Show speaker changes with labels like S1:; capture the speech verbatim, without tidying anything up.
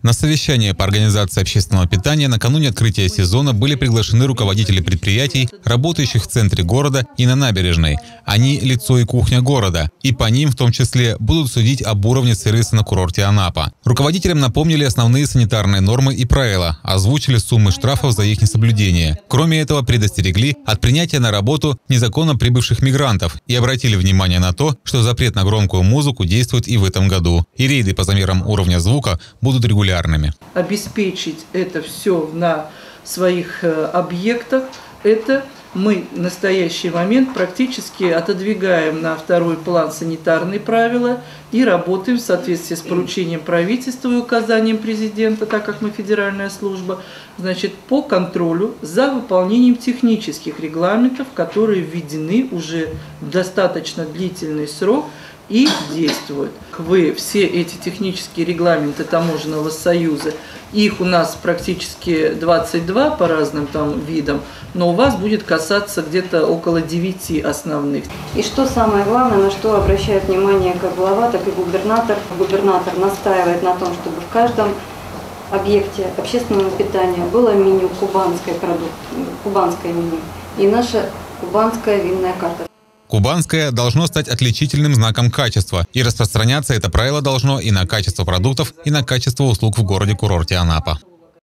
S1: На совещание по организации общественного питания накануне открытия сезона были приглашены руководители предприятий, работающих в центре города и на набережной. Они – лицо и кухня города, и по ним в том числе будут судить об уровне сервиса на курорте Анапа. Руководителям напомнили основные санитарные нормы и правила, озвучили суммы штрафов за их несоблюдение. Кроме этого, предостерегли от принятия на работу незаконно прибывших мигрантов и обратили внимание на то, что запрет на громкую музыку действует и в этом году. И рейды по замерам уровня звука будут регулярными.
S2: Обеспечить это все на своих объектах, это мы в настоящий момент практически отодвигаем на второй план санитарные правила и работаем в соответствии с поручением правительства и указанием президента, так как мы федеральная служба, значит, по контролю за выполнением технических регламентов, которые введены уже в достаточно длительный срок и действуют. Вы все эти технические регламенты Таможенного союза, их у нас практически двадцать два по разным там видам, но у вас будет касаться где-то около девяти основных.
S3: И что самое главное, на что обращает внимание как глава, так и губернатор. Губернатор настаивает на том, чтобы в каждом объекте общественного питания было меню кубанское, продукт, кубанское меню и наша кубанская винная карта.
S1: Кубанское должно стать отличительным знаком качества, и распространяться это правило должно и на качество продуктов, и на качество услуг в городе-курорте Анапа.